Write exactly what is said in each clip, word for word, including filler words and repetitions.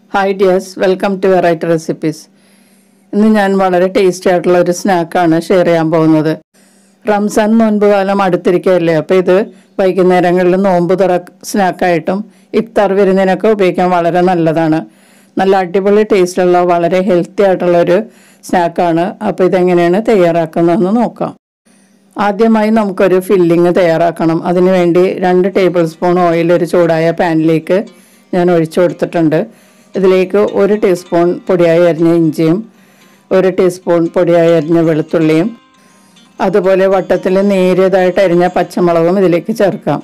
Hi dears, welcome to Variety Recipes. ഇന്ന് ഞാൻ വളരെ ടേസ്റ്റി ആയിട്ടുള്ള ഒരു സ്നാക്കാണ് ഷെയർ ചെയ്യാൻ പോകുന്നത്. റംസാൻ നോൻപ് കാലം അടുത്തിരിക്കുകയല്ലേ, അപ്പോൾ ഇത് വൈകുന്നേരങ്ങളിൽ നോമ്പ് തുറ സ്നാക്കായിട്ടും ഇഫ്താർ വിരുന്നിനൊക്കെ ഉപയോഗിക്കാൻ വളരെ നല്ലതാണ്. നല്ല അടിപൊളി ടേസ്റ്റുള്ള വളരെ ഹെൽത്തി ആയിട്ടുള്ളൊരു സ്നാക്കാണ്. അപ്പോൾ ഇതെങ്ങനെയാണ് തയ്യാറാക്കുന്നതെന്ന് നോക്കാം. ആദ്യമായി നമുക്കൊരു ഫില്ലിങ് തയ്യാറാക്കണം. അതിനുവേണ്ടി രണ്ട് ടേബിൾ സ്പൂൺ ഓയിൽ ഒരു ചൂടായ പാനിലേക്ക് ഞാൻ ഒഴിച്ചു കൊടുത്തിട്ടുണ്ട്. ഇതിലേക്ക് ഒരു ടീസ്പൂൺ പൊടിയായി അരിഞ്ഞ ഇഞ്ചിയും ഒരു ടീസ്പൂൺ പൊടിയായി അരിഞ്ഞ വെളുത്തുള്ളിയും അതുപോലെ വട്ടത്തിൽ നേരിയതായിട്ട് അരിഞ്ഞ പച്ചമുളകും ഇതിലേക്ക് ചേർക്കാം.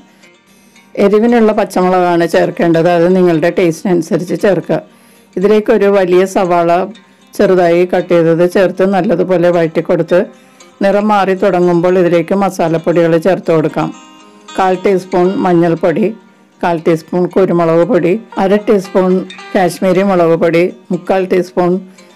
എരിവിനുള്ള പച്ചമുളകാണ് ചേർക്കേണ്ടത്, അത് നിങ്ങളുടെ ടേസ്റ്റിനനുസരിച്ച് ചേർക്കുക. ഇതിലേക്ക് ഒരു വലിയ സവാള ചെറുതായി കട്ട് ചെയ്തത് ചേർത്ത് നല്ലതുപോലെ വഴറ്റി കൊടുത്ത് നിറം മാറി തുടങ്ങുമ്പോൾ ഇതിലേക്ക് മസാലപ്പൊടികൾ ചേർത്ത് കൊടുക്കാം. കാൽ ടീസ്പൂൺ മഞ്ഞൾപ്പൊടി, കാൽ ടീസ്പൂൺ കുരുമുളക് പൊടി, അര ടീസ്പൂൺ കാശ്മീരി മുളക് പൊടി, മുക്കാൽ ടീസ്പൂൺ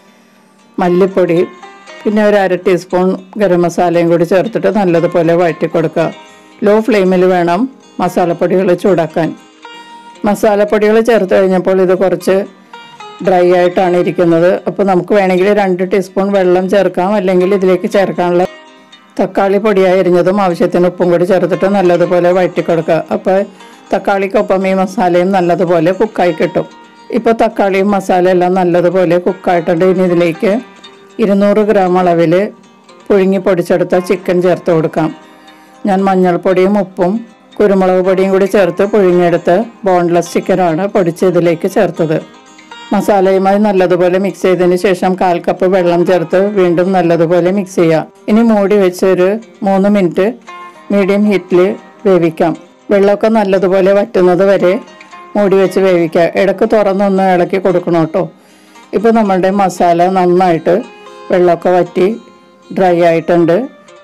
മല്ലിപ്പൊടി, പിന്നെ ഒരു അര ടീസ്പൂൺ ഗരം മസാലയും കൂടി ചേർത്തിട്ട് നല്ലതുപോലെ വഴറ്റി കൊടുക്കുക. ലോ ഫ്ലെയിമിൽ വേണം മസാലപ്പൊടികൾ ചൂടാക്കാൻ. മസാലപ്പൊടികൾ ചേർത്ത് കഴിഞ്ഞപ്പോൾ ഇത് കുറച്ച് ഡ്രൈ ആയിട്ടാണ് ഇരിക്കുന്നത്. അപ്പോൾ നമുക്ക് വേണമെങ്കിൽ രണ്ട് ടീസ്പൂൺ വെള്ളം ചേർക്കാം, അല്ലെങ്കിൽ ഇതിലേക്ക് ചേർക്കാനുള്ള തക്കാളി പൊടിയായി അരിഞ്ഞതും ആവശ്യത്തിന് ഉപ്പും കൂടി ചേർത്തിട്ട് നല്ലതുപോലെ വഴറ്റി കൊടുക്കുക. അപ്പോൾ തക്കാളിക്കൊപ്പം ഈ മസാലയും നല്ലതുപോലെ കുക്കായി കിട്ടും. ഇപ്പോൾ തക്കാളിയും മസാല എല്ലാം നല്ലതുപോലെ കുക്കായിട്ടുണ്ട്. ഇനി ഇതിലേക്ക് ഇരുന്നൂറ് ഗ്രാം അളവിൽ പുഴുങ്ങി പൊടിച്ചെടുത്ത ചിക്കൻ ചേർത്ത് കൊടുക്കാം. ഞാൻ മഞ്ഞൾപ്പൊടിയും ഉപ്പും കുരുമുളക് പൊടിയും കൂടി ചേർത്ത് പുഴുങ്ങിയെടുത്ത് ബോൺലെസ് ചിക്കനാണ് പൊടിച്ച് ഇതിലേക്ക് ചേർത്തത്. മസാലയുമായി നല്ലതുപോലെ മിക്സ് ചെയ്തതിന് ശേഷം കാൽ കപ്പ് വെള്ളം ചേർത്ത് വീണ്ടും നല്ലതുപോലെ മിക്സ് ചെയ്യുക. ഇനി മൂടി വെച്ച് ഒരു മൂന്ന് മിനിറ്റ് മീഡിയം ഹീറ്റിൽ വേവിക്കാം. വെള്ളമൊക്കെ നല്ലതുപോലെ വറ്റുന്നത് വരെ മൂടി വെച്ച് വേവിക്കുക. ഇടയ്ക്ക് തുറന്നൊന്ന് ഇളക്കി കൊടുക്കണം കേട്ടോ. ഇപ്പോൾ നമ്മളുടെ മസാല നന്നായിട്ട് വെള്ളമൊക്കെ വറ്റി ഡ്രൈ ആയിട്ടുണ്ട്.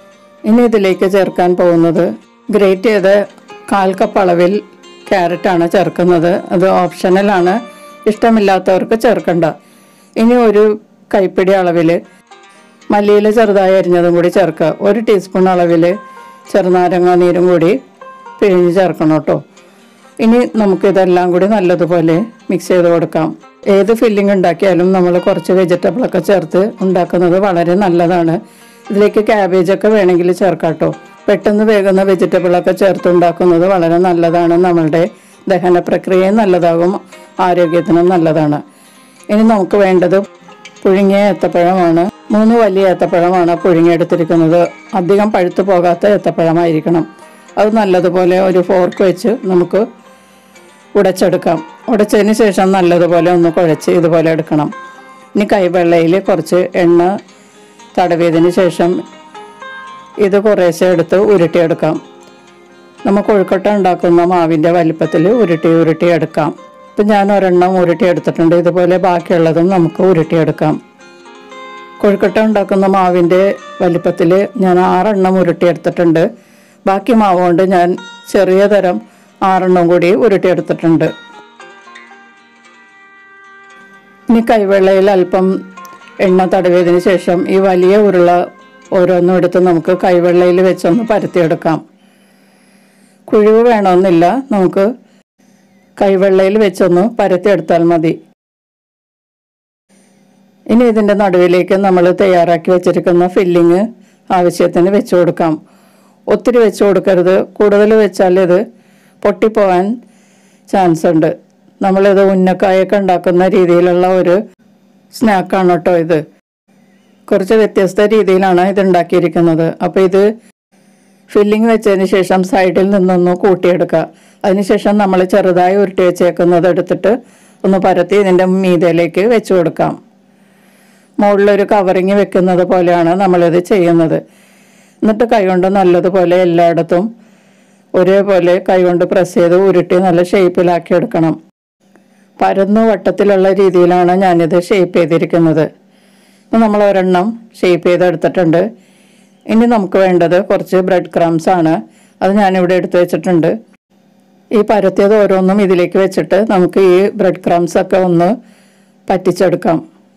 ഇനി ഇതിലേക്ക് ചേർക്കാൻ പോകുന്നത് ഗ്രേറ്റ് ചെയ്ത കാൽ കപ്പ് അളവിൽ ക്യാരറ്റാണ് ചേർക്കുന്നത്. അത് ഓപ്ഷണലാണ്, ഇഷ്ടമില്ലാത്തവർക്ക് ചേർക്കണ്ട. ഇനി ഒരു കൈപ്പിടി അളവിൽ മല്ലിയില ചെറുതായി അരിഞ്ഞതും കൂടി ചേർക്കുക. ഒരു ടീസ്പൂൺ അളവിൽ ചെറുനാരങ്ങ നീരും കൂടി പിഴിഞ്ഞ് ചേർക്കണം കേട്ടോ. ഇനി നമുക്കിതെല്ലാം കൂടി നല്ലതുപോലെ മിക്സ് ചെയ്ത് കൊടുക്കാം. ഏത് ഫില്ലിംഗ് ഉണ്ടാക്കിയാലും നമ്മൾ കുറച്ച് വെജിറ്റബിളൊക്കെ ചേർത്ത് ഉണ്ടാക്കുന്നത് വളരെ നല്ലതാണ്. ഇതിലേക്ക് ക്യാബേജൊക്കെ വേണമെങ്കിൽ ചേർക്കാം കേട്ടോ. പെട്ടെന്ന് വേകുന്ന വെജിറ്റബിളൊക്കെ ചേർത്ത് ഉണ്ടാക്കുന്നത് വളരെ നല്ലതാണ്. നമ്മളുടെ ദഹന പ്രക്രിയയും നല്ലതാകും, ആരോഗ്യത്തിനും നല്ലതാണ്. ഇനി നമുക്ക് വേണ്ടത് പുഴുങ്ങിയ ഏത്തപ്പഴമാണ്. മൂന്ന് വലിയ ഏത്തപ്പഴമാണ് പുഴുങ്ങിയെടുത്തിരിക്കുന്നത്. അധികം പഴുത്തു പോകാത്ത ഏത്തപ്പഴമായിരിക്കണം. അത് നല്ലതുപോലെ ഒരു ഫോർക്ക് വെച്ച് നമുക്ക് ഉടച്ചെടുക്കാം. ഉടച്ചതിന് ശേഷം നല്ലതുപോലെ ഒന്ന് കുഴച്ച് ഇതുപോലെ എടുക്കണം. ഇനി കൈവെള്ളയിൽ കുറച്ച് എണ്ണ തടവിയതിന് ശേഷം ഇത് കുറേശ്ശെ എടുത്ത് ഉരുട്ടിയെടുക്കാം. നമുക്ക് കൊഴുക്കട്ട ഉണ്ടാക്കുന്ന മാവിൻ്റെ വലിപ്പത്തിൽ ഉരുട്ടി ഉരുട്ടി എടുക്കാം. ഇപ്പം ഞാൻ ഒരെണ്ണം ഉരുട്ടി എടുത്തിട്ടുണ്ട്. ഇതുപോലെ ബാക്കിയുള്ളതും നമുക്ക് ഉരുട്ടിയെടുക്കാം. കൊഴുക്കട്ട ഉണ്ടാക്കുന്ന മാവിൻ്റെ വലിപ്പത്തിൽ ഞാൻ ആറെണ്ണം ഉരുട്ടിയെടുത്തിട്ടുണ്ട്. ബാക്കി മാവ് കൊണ്ട് ഞാൻ ചെറിയ തരം ആറെണ്ണം കൂടി ഉരുട്ടിയെടുത്തിട്ടുണ്ട്. ഇനി കൈവെള്ളയിൽ അല്പം എണ്ണ തടവിയതിന് ശേഷം ഈ വലിയ ഉരുള ഓരോന്നും എടുത്ത് നമുക്ക് കൈവെള്ളയിൽ വെച്ചൊന്ന് പരത്തിയെടുക്കാം. കുഴിവ് വേണമെന്നില്ല, നമുക്ക് കൈവെള്ളയിൽ വെച്ചൊന്ന് പരത്തിയെടുത്താൽ മതി. ഇനി ഇതിൻ്റെ നടുവിലേക്ക് നമ്മൾ തയ്യാറാക്കി വെച്ചിരിക്കുന്ന ഫില്ലിങ് ആവശ്യത്തിന് വെച്ച് കൊടുക്കാം. ഒത്തിരി വെച്ച് കൊടുക്കരുത്, കൂടുതൽ വെച്ചാൽ ഇത് പൊട്ടിപ്പോകാൻ ചാൻസ് ഉണ്ട്. നമ്മളിത് ഉന്നക്കായൊക്കെ ഉണ്ടാക്കുന്ന രീതിയിലുള്ള ഒരു സ്നാക്കാണ് കേട്ടോ ഇത്. കുറച്ച് വ്യത്യസ്ത രീതിയിലാണ് ഇത് ഉണ്ടാക്കിയിരിക്കുന്നത്. അപ്പോൾ ഇത് ഫില്ലിങ് വെച്ചതിന് ശേഷം സൈഡിൽ നിന്നൊന്ന് കൂട്ടിയെടുക്കുക. അതിനുശേഷം നമ്മൾ ചെറുതായി ഉരുട്ടി വെച്ചേക്കുന്നത് എടുത്തിട്ട് ഒന്ന് പരത്തി ഇതിൻ്റെ മീതയിലേക്ക് വെച്ച് കൊടുക്കാം. മുകളിലൊരു കവറിങ് വെക്കുന്നത് പോലെയാണ് നമ്മളിത് ചെയ്യുന്നത്. എന്നിട്ട് കൈകൊണ്ട് നല്ലതുപോലെ എല്ലായിടത്തും ഒരേപോലെ കൈകൊണ്ട് പ്രസ് ചെയ്ത് ഉരുട്ടി നല്ല ഷേപ്പിലാക്കി എടുക്കണം. പരന്നു വട്ടത്തിലുള്ള രീതിയിലാണ് ഞാനിത് ഷേപ്പ് ചെയ്തിരിക്കുന്നത്. നമ്മൾ ഒരെണ്ണം ഷേപ്പ് ചെയ്തെടുത്തിട്ടുണ്ട്. ഇനി നമുക്ക് വേണ്ടത് കുറച്ച് ബ്രെഡ് ക്രംസ് ആണ്. അത് ഞാനിവിടെ എടുത്തു വെച്ചിട്ടുണ്ട്. ഈ പരത്തിയത് ഓരോന്നും ഇതിലേക്ക് വെച്ചിട്ട് നമുക്ക് ഈ ബ്രെഡ് ക്രംസ് ഒക്കെ ഒന്ന് പറ്റിച്ചെടുക്കാം.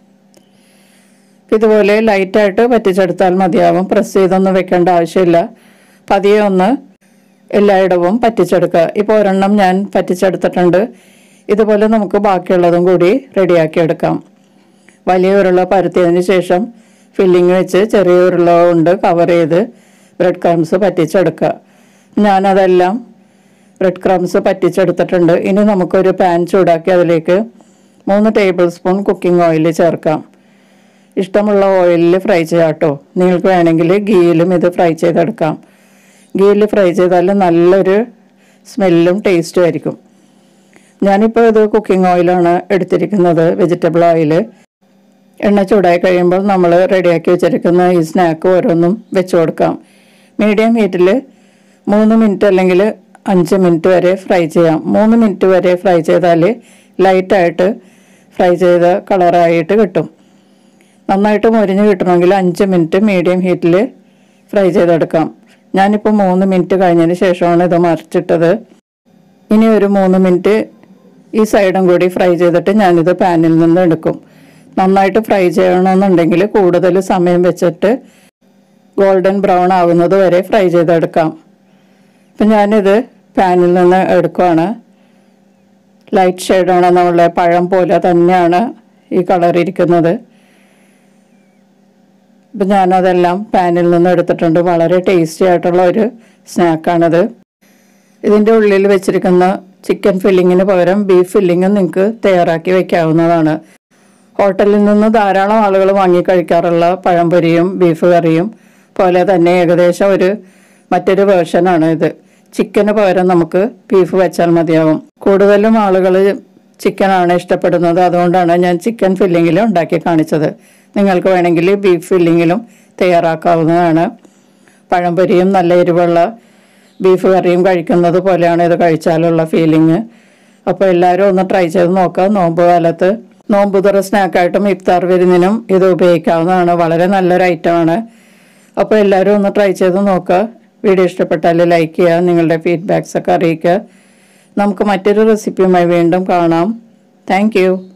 ഇതുപോലെ ലൈറ്റായിട്ട് പറ്റിച്ചെടുത്താൽ മതിയാവും. പ്രസ് ചെയ്തൊന്നും വെക്കേണ്ട ആവശ്യമില്ല. പതിയെ ഒന്ന് എല്ലായിടവും പറ്റിച്ചെടുക്കുക. ഇപ്പോൾ ഒരെണ്ണം ഞാൻ പറ്റിച്ചെടുത്തിട്ടുണ്ട്. ഇതുപോലെ നമുക്ക് ബാക്കിയുള്ളതും കൂടി റെഡിയാക്കി എടുക്കാം. വലിയ ഉരുള പരത്തിയതിന് ശേഷം ഫില്ലിങ് വെച്ച് ചെറിയ ഉരുള കൊണ്ട് കവർ ചെയ്ത് ബ്രെഡ് ക്രംസ് പറ്റിച്ചെടുക്കുക. ഞാനതെല്ലാം ബ്രെഡ് ക്രംസ് പറ്റിച്ചെടുത്തിട്ടുണ്ട്. ഇനി നമുക്കൊരു പാൻ ചൂടാക്കി അതിലേക്ക് മൂന്ന് ടേബിൾ സ്പൂൺ കുക്കിംഗ് ഓയിൽ ചേർക്കാം. ഇഷ്ടമുള്ള ഓയിലിൽ ഫ്രൈ ചെയ്യാം കേട്ടോ. നിങ്ങൾക്ക് വേണമെങ്കിൽ ഗീയിലും ഇത് ഫ്രൈ ചെയ്തെടുക്കാം. ഗീയിൽ ഫ്രൈ ചെയ്താൽ നല്ലൊരു സ്മെല്ലും ടേസ്റ്റും ആയിരിക്കും. ഞാനിപ്പോൾ ഇത് കുക്കിംഗ് ഓയിലാണ് എടുത്തിരിക്കുന്നത്, വെജിറ്റബിൾ ഓയിൽ. എണ്ണ ചൂടായി കഴിയുമ്പോൾ നമ്മൾ റെഡിയാക്കി വെച്ചിരിക്കുന്ന ഈ സ്നാക്ക് ഓരോന്നും വെച്ച് കൊടുക്കാം. മീഡിയം ഹീറ്റിൽ മൂന്ന് മിനിറ്റ് അല്ലെങ്കിൽ അഞ്ച് മിനിറ്റ് വരെ ഫ്രൈ ചെയ്യാം. മൂന്ന് മിനിറ്റ് വരെ ഫ്രൈ ചെയ്താൽ ലൈറ്റായിട്ട് ഫ്രൈ ചെയ്ത കളറായിട്ട് കിട്ടും. നന്നായിട്ട് മൊരിഞ്ഞ് കിട്ടണമെങ്കിൽ അഞ്ച് മിനിറ്റ് മീഡിയം ഹീറ്റിൽ ഫ്രൈ ചെയ്തെടുക്കാം. ഞാനിപ്പോൾ മൂന്ന് മിനിറ്റ് കഴിഞ്ഞതിന് ശേഷമാണ് ഇത് മറിച്ചിട്ടത്. ഇനി ഒരു മൂന്ന് മിനിറ്റ് ഈ സൈഡും കൂടി ഫ്രൈ ചെയ്തിട്ട് ഞാനിത് പാനിൽ നിന്ന് എടുക്കും. നന്നായിട്ട് ഫ്രൈ ചെയ്യണമെന്നുണ്ടെങ്കിൽ കൂടുതൽ സമയം വെച്ചിട്ട് ഗോൾഡൻ ബ്രൗൺ ആകുന്നത് വരെ ഫ്രൈ ചെയ്തെടുക്കാം. അപ്പം ഞാനിത് പാനിൽ നിന്ന് എടുക്കുകയാണ്. ലൈറ്റ് ഷെയ്ഡാണ്, നമ്മളുടെ പഴം പോലെ തന്നെയാണ് ഈ കളർ ഇരിക്കുന്നത്. അപ്പം ഞാനതെല്ലാം പാനിൽ നിന്ന് എടുത്തിട്ടുണ്ട്. വളരെ ടേസ്റ്റി ആയിട്ടുള്ള ഒരു സ്നാക്കാണിത്. ഇതിൻ്റെ ഉള്ളിൽ വെച്ചിരിക്കുന്ന ചിക്കൻ ഫില്ലിങ്ങിന് പകരം ബീഫ് ഫില്ലിങ്ങും നിങ്ങൾക്ക് തയ്യാറാക്കി വയ്ക്കാവുന്നതാണ്. ഹോട്ടലിൽ നിന്ന് ധാരാളം ആളുകൾ വാങ്ങി കഴിക്കാറുള്ള പഴംപൊരിയും ബീഫ് കറിയും പോലെ തന്നെ ഏകദേശം ഒരു മറ്റൊരു വേർഷനാണ് ഇത്. ചിക്കന് പകരം നമുക്ക് ബീഫ് വെച്ചാൽ മതിയാവും. കൂടുതലും ആളുകൾ ചിക്കനാണ് ഇഷ്ടപ്പെടുന്നത്, അതുകൊണ്ടാണ് ഞാൻ ചിക്കൻ ഫില്ലിങ്ങിൽ ഉണ്ടാക്കി കാണിച്ചത്. നിങ്ങൾക്ക് വേണമെങ്കിൽ ബീഫ് ഫില്ലിങ്ങിലും തയ്യാറാക്കാവുന്നതാണ്. പഴംപൊരിയും നല്ല എരിവുള്ള ബീഫ് കറിയും കഴിക്കുന്നത് പോലെയാണ് ഇത് കഴിച്ചാലുള്ള ഫീലിങ്. അപ്പോൾ എല്ലാവരും ഒന്ന് ട്രൈ ചെയ്ത് നോക്കുക. നോമ്പ് കാലത്ത് നോമ്പുതുറ സ്നാക്കായിട്ടും ഇഫ്താർ വിരുന്നിനും ഇത് ഉപയോഗിക്കാവുന്നതാണ്. വളരെ നല്ലൊരു ഐറ്റമാണ്. അപ്പോൾ എല്ലാവരും ഒന്ന് ട്രൈ ചെയ്ത് നോക്കുക. വീഡിയോ ഇഷ്ടപ്പെട്ടാൽ ലൈക്ക് ചെയ്യുക, നിങ്ങളുടെ ഫീഡ്ബാക്സ് ഒക്കെ അറിയിക്കുക. നമുക്ക് മറ്റൊരു റെസിപ്പിയുമായി വീണ്ടും കാണാം. Thank U.